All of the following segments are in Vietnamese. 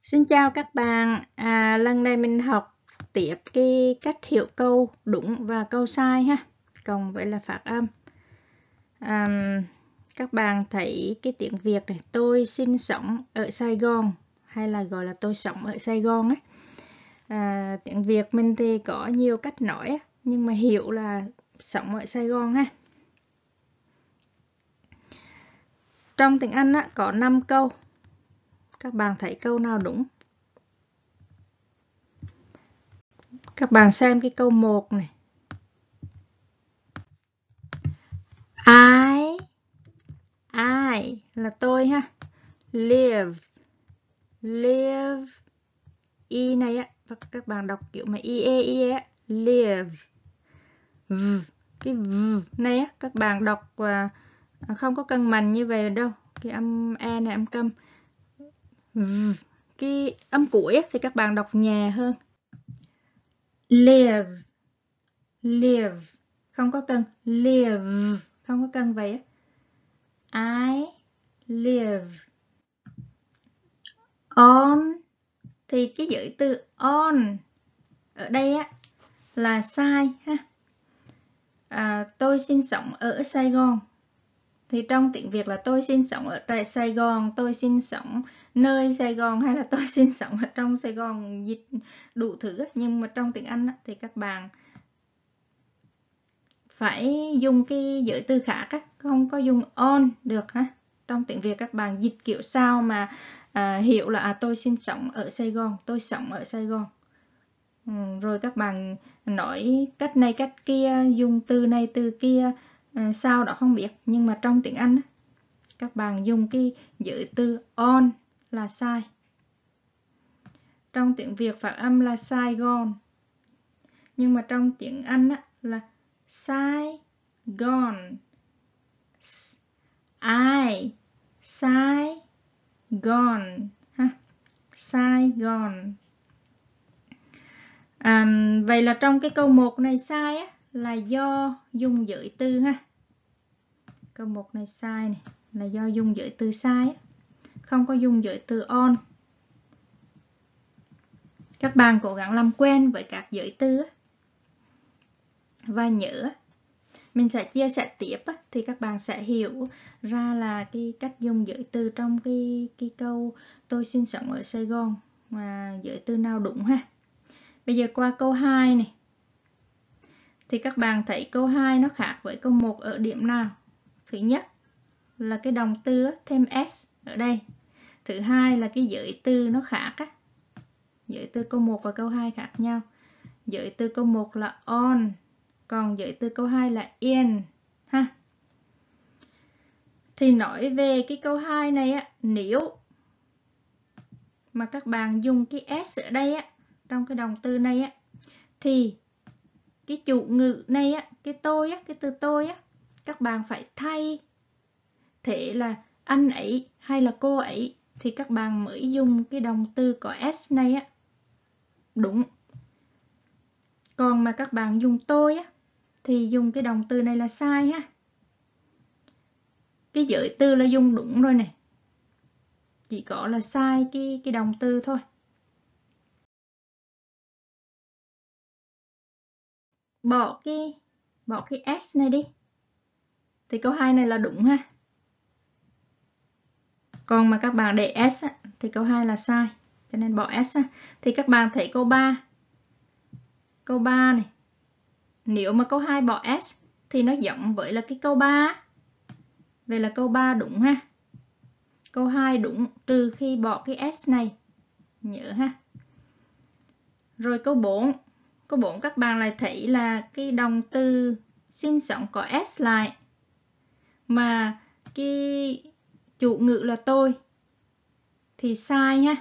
Xin chào các bạn. Lần này mình học tiếp cái cách hiểu câu đúng và câu sai ha, cộng với là phát âm. Các bạn thấy cái tiếng Việt này, tôi sinh sống ở Sài Gòn hay là gọi là tôi sống ở Sài Gòn á. Tiếng Việt mình thì có nhiều cách nói á, nhưng mà hiểu là sống ở Sài Gòn ha. Trong tiếng Anh á, có 5 câu. Các bạn thấy câu nào đúng? Các bạn xem cái câu 1 này. I là tôi ha. Live y này á, các bạn đọc kiểu mà ie á, live. Cái này á, các bạn đọc không có cân bằng như vậy đâu, cái âm e này âm câm. Cái âm cuối á, thì các bạn đọc nhẹ hơn. Live không có cân, live không có cân vậy á. I live on, thì cái giới từ on ở đây á là sai ha. Tôi sinh sống ở Sài Gòn, thì trong tiếng Việt là tôi sinh sống ở tại Sài Gòn, tôi sinh sống nơi Sài Gòn, hay là tôi sinh sống ở trong Sài Gòn, dịch đủ thứ. Nhưng mà trong tiếng Anh thì các bạn phải dùng cái giới từ khác, không có dùng on được ha. Trong tiếng Việt các bạn dịch kiểu sao mà hiểu là tôi sinh sống ở Sài Gòn, tôi sống ở Sài Gòn. Rồi các bạn nói cách này cách kia, dùng từ này từ kia sao đó không biết, nhưng mà trong tiếng Anh các bạn dùng cái giới từ on là sai. Trong tiếng Việt phát âm là Sài Gòn, nhưng mà trong tiếng Anh là Sài Gòn. Sài Gòn ha, Sài Gòn. Vậy là trong cái câu 1 này sai là do dùng giới từ ha. Câu 1 này sai này là do dùng giới từ sai không có dùng giới từ on. Các bạn cố gắng làm quen với các giới từ và nhớ mình sẽ chia sẻ tiếp thì các bạn sẽ hiểu ra là cái cách dùng giới từ trong cái câu tôi sinh sống ở Sài Gòn, mà giới từ nào đúng ha. Bây giờ qua câu 2 này, thì các bạn thấy câu 2 nó khác với câu 1 ở điểm nào? Thứ nhất là cái động từ thêm s ở đây. Thứ hai là cái giới từ nó khác giới từ câu 1 và câu 2 khác nhau. Giới từ câu 1 là on, còn giới từ câu 2 là in ha. Thì nói về cái câu 2 này nếu mà các bạn dùng cái s ở đây trong cái động từ này thì cái chủ ngữ này cái tôi cái từ tôi các bạn phải thay thế là anh ấy hay là cô ấy, thì các bạn mới dùng cái động từ có s này đúng. Còn mà các bạn dùng tôi thì dùng cái động từ này là sai ha. Cái giới từ là dùng đúng rồi này, chỉ có là sai cái động từ thôi. Bỏ cái s này đi thì câu 2 này là đúng ha. Còn mà các bạn để s thì câu 2 là sai, cho nên bỏ s thì các bạn thấy câu 3 này, nếu mà câu 2 bỏ s thì nó giống với là cái câu 3. Vậy là câu 3 đúng ha. Câu 2 đúng trừ khi bỏ cái s này, nhớ ha. Rồi câu 4 các bạn lại thấy là cái động từ sinh sống có s lại, mà cái chủ ngữ là tôi thì sai ha.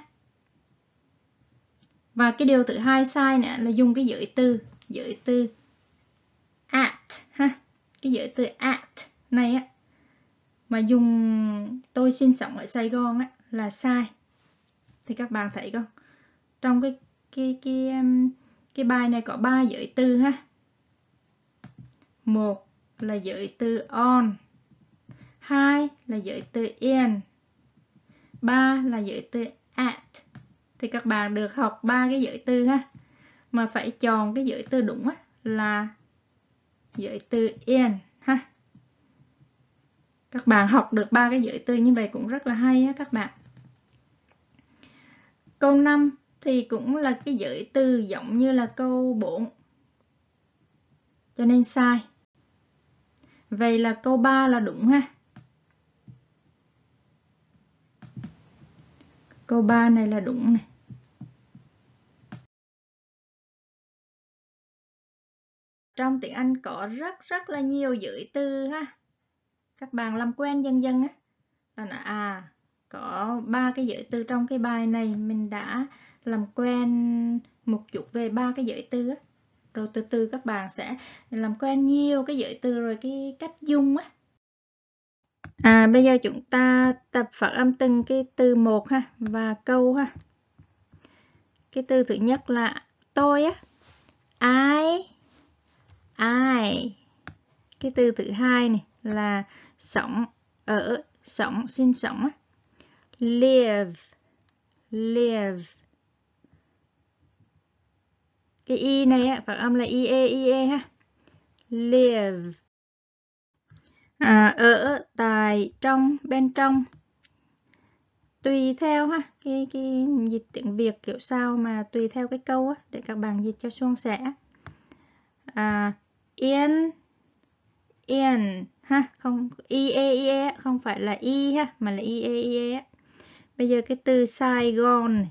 Và cái điều thứ hai sai nữa là dùng cái giới từ at ha. Cái giới từ at này mà dùng tôi sinh sống ở Sài Gòn là sai. Thì các bạn thấy không? Trong cái bài này có 3 giới từ ha. Một là giới từ on, 2 là giới từ in, 3 là giới từ at. thì các bạn được học 3 cái giới từ ha. Mà phải chọn cái giới từ đúng á, là giới từ in ha. Các bạn học được 3 cái giới từ như vậy cũng rất là hay á các bạn. Câu 5 thì cũng là cái giới từ giống như là câu 4. Cho nên sai. Vậy là câu 3 là đúng ha. Câu 3 này là đúng này. Trong tiếng Anh có rất là nhiều giới từ ha. Các bạn làm quen dần dần á. Là có 3 cái giới từ trong cái bài này, mình đã làm quen một chút về 3 cái giới từ á. Rồi từ từ các bạn sẽ làm quen nhiều cái giới từ rồi cái cách dùng á. Bây giờ chúng ta tập phát âm từng cái từ một ha và câu ha. Cái từ thứ nhất là tôi á. I. Cái từ thứ hai này là sống, ở, sống, sinh sống á. Live. Cái y này á, phát âm là ie ha. Live. Ở, tại, trong, bên trong. Tùy theo ha, cái dịch tiếng Việt kiểu sao mà tùy theo cái câu á, để các bạn dịch cho suôn sẻ. In ha, không ie không phải là y ha, mà là ie. Bây giờ cái từ Saigon,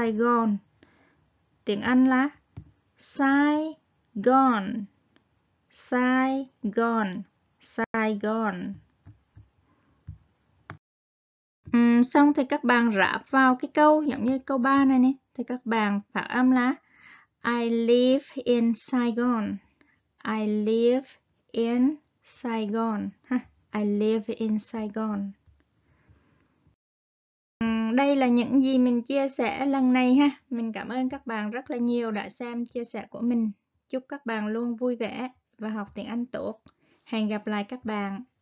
tiếng Anh là Saigon. Xong thì các bạn ráp vào cái câu giống như câu 3 này nè, thì các bạn phát âm là I live in Saigon. I live in Saigon ha. I live in Saigon. Đây là những gì mình chia sẻ lần này ha. Mình cảm ơn các bạn rất là nhiều đã xem chia sẻ của mình. Chúc các bạn luôn vui vẻ và học tiếng Anh tốt. Hẹn gặp lại các bạn.